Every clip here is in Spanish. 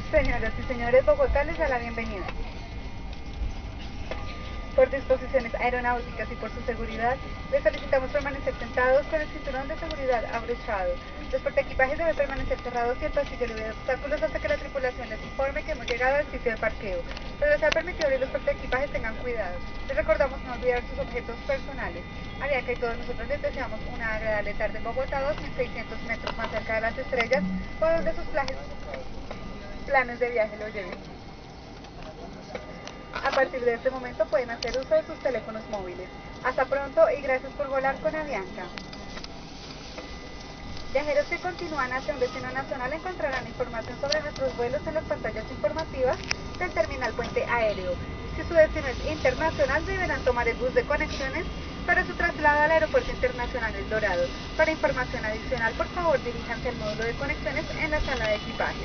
Señoras y señores, Bogotá les da la bienvenida. Por disposiciones aeronáuticas y por su seguridad, les solicitamos permanecer sentados con el cinturón de seguridad abrochado. Los portaequipajes deben permanecer cerrados y el pasillo libre de obstáculos hasta que la tripulación les informe que hemos llegado al sitio de parqueo. Pero les ha permitido abrir los portaequipajes, tengan cuidado. Les recordamos no olvidar sus objetos personales. Avianca y todos nosotros les deseamos una agradable tarde en Bogotá, 2600 metros más cerca de las estrellas, o donde sus planes de viaje lo lleven. A partir de este momento pueden hacer uso de sus teléfonos móviles. Hasta pronto y gracias por volar con Avianca. Viajeros que continúan hacia un destino nacional encontrarán información sobre nuestros vuelos en las pantallas informativas del terminal Puente Aéreo. Si su destino es internacional, deberán tomar el bus de conexiones para su traslado al Aeropuerto Internacional El Dorado. Para información adicional, por favor, diríjanse al módulo de conexiones en la sala de equipajes.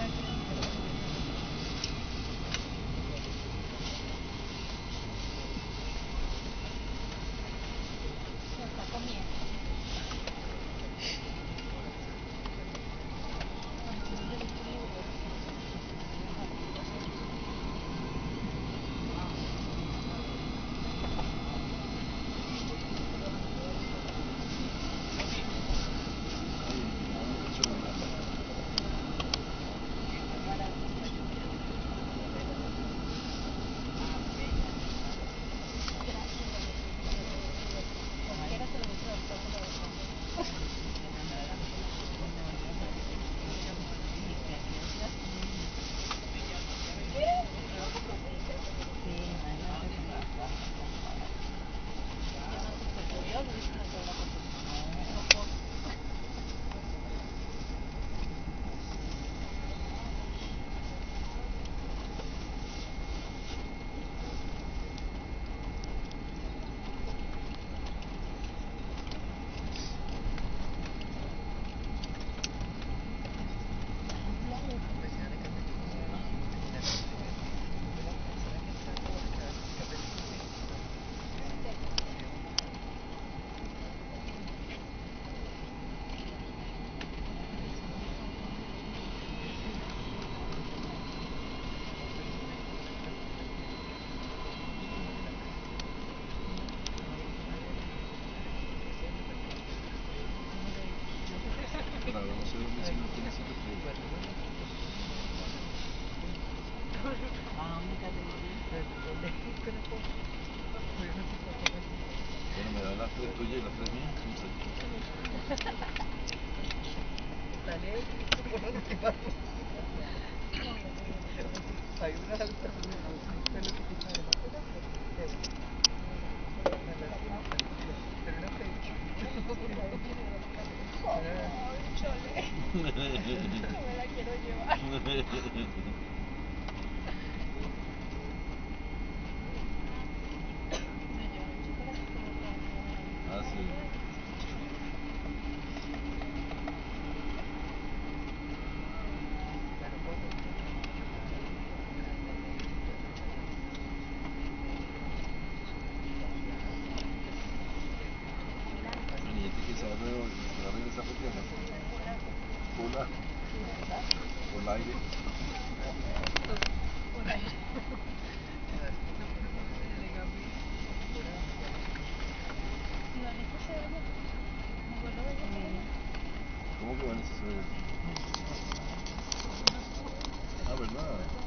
Bueno, me da las tres tuyas y las tres mías. No me la quiero llevar. Ah, sí. Y este que se va a regresar por tierra. Por aire. ¿Cómo que Vanessa se ve? Ah, ¿verdad?